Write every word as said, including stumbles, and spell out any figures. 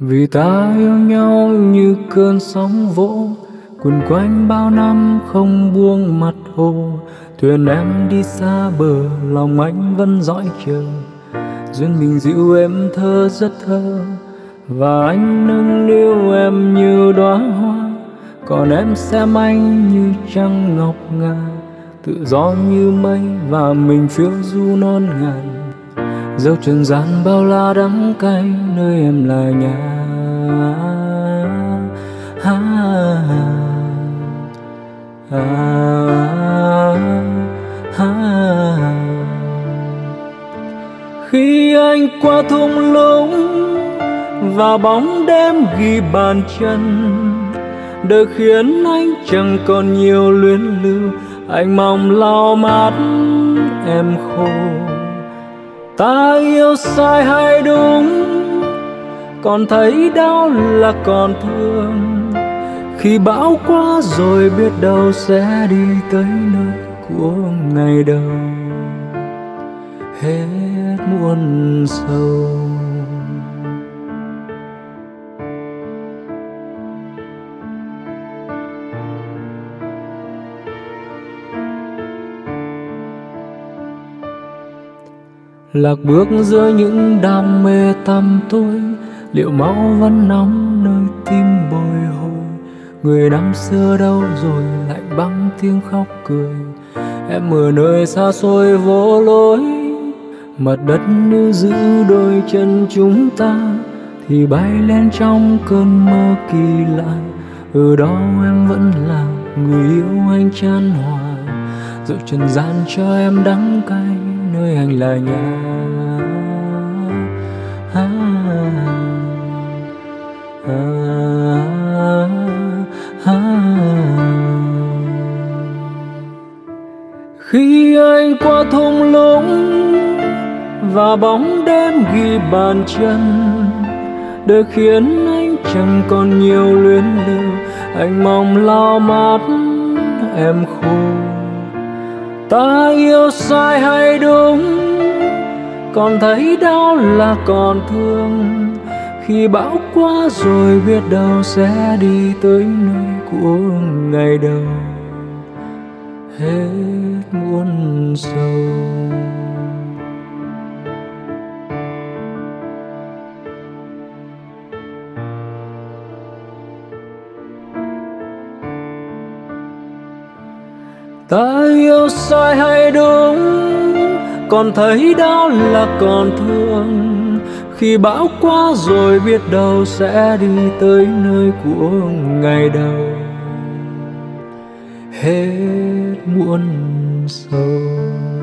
Vì ta yêu nhau như cơn sóng vỗ, quấn quanh bao năm không buông mặt hồ. Thuyền em đi xa bờ, lòng anh vẫn dõi chờ. Duyên mình dịu êm thơ rất thơ, và anh nâng niu em như đóa hoa. Còn em xem anh như trăng ngọc ngà, tự do như mây và mình phiêu du non ngàn. Dẫu trần gian bao la đắng cay, nơi em là nhà. Ha, ha, ha, ha. Khi anh qua thung lũng và bóng đêm ghi bàn chân, đời khiến anh chẳng còn nhiều luyến lưu. Anh mong lau mắt em khô. Ta yêu sai hay đúng, còn thấy đau là còn thương. Khi bão qua rồi biết đâu sẽ đi tới nơi của ngày đầu hết muôn sầu. Lạc bước giữa những đam mê tăm tối, liệu máu vẫn nóng nơi tim bồi hồi. Người năm xưa đâu rồi, lạnh băng tiếng khóc cười. Em ở nơi xa xôi vô lối, mặt đất như giữ đôi chân chúng ta, thì bay lên trong cơn mơ kỳ lạ. Ở đó em vẫn là người yêu anh chan hòa. Dẫu trần gian cho em đắng cay, nơi anh là nhà. Ha, ha, ha. Khi anh qua thung lũng và bóng đêm ghi bàn chân, đời khiến anh chẳng còn nhiều luyến lưu. Anh mong lau mắt em khô. Ta yêu sai hay đúng, còn thấy đau là còn thương. Khi bão qua rồi biết đâu sẽ đi tới nơi của ngày đầu hết muôn sầu. Ta yêu sai hay đúng, còn thấy đau là còn thương. Khi bão qua rồi biết đâu sẽ đi tới nơi của ngày đầu hết muôn sầu.